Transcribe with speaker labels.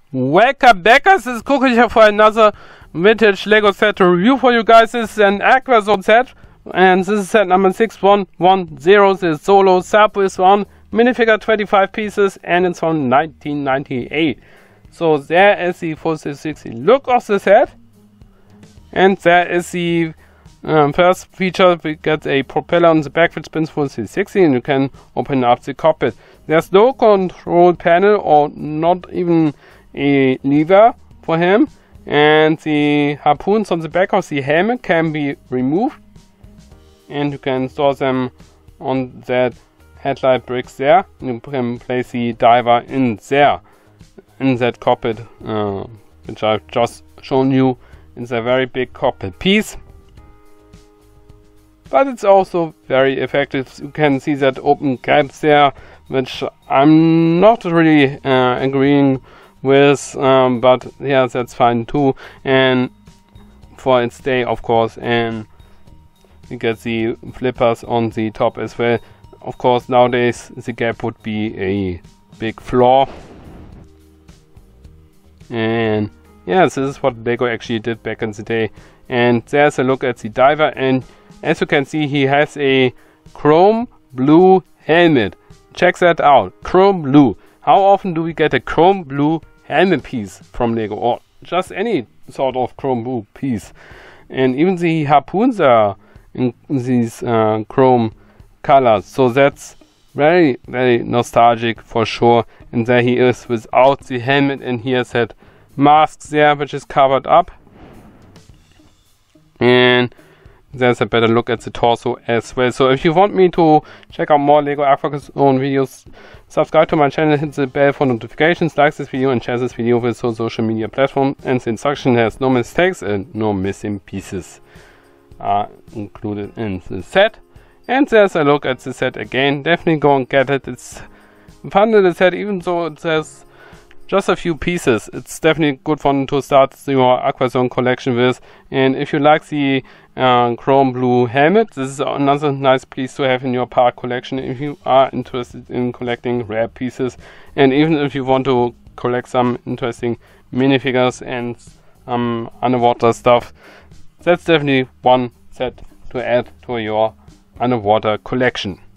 Speaker 1: Welcome back, guys. This is Klokriecher for another vintage LEGO set to review for you guys. This is an Aquazone set, and this is set number 6110. This is solo sub with one minifigure, 25 pieces, and it's from 1998. So there is the 460 look of the set, and there is the first feature. We get a propeller on the back which spins for 360, and you can open up the cockpit. There's no control panel or not even a lever for him, and the harpoons on the back of the helmet can be removed, and you can store them on that headlight bricks there. You can place the diver in there, in that cockpit, which I've just shown you. It's a very big cockpit piece, but it's also very effective. You can see that open gaps there, which I'm not really agreeing with, but yeah, that's fine too, and for its day, of course. And you get the flippers on the top as well. Of course, nowadays the gap would be a big flaw, and yeah, this is what LEGO actually did back in the day. And there's a look at the diver, and as you can see, he has a chrome blue helmet. Check that out, chrome blue. How often do we get a chrome blue helmet piece from LEGO, or just any sort of chrome blue piece? And even the harpoons are in these chrome colors, so that's very, very nostalgic for sure. And there he is without the helmet, and he has that mask there which is covered up. And there's a better look at the torso as well. So if you want me to check out more LEGO Aquazone videos, subscribe to my channel, hit the bell for notifications, like this video, and share this video with your social media platform. And the instruction has no mistakes and no missing pieces are included in the set. And there's a look at the set again. Definitely go and get it. It's fun in the set, even though it says just a few pieces. It's definitely good fun to start your Aquazone collection with. And if you like the chrome blue helmet, this is another nice piece to have in your park collection if you are interested in collecting rare pieces, and even if you want to collect some interesting minifigures and underwater stuff. That's definitely one set to add to your underwater collection.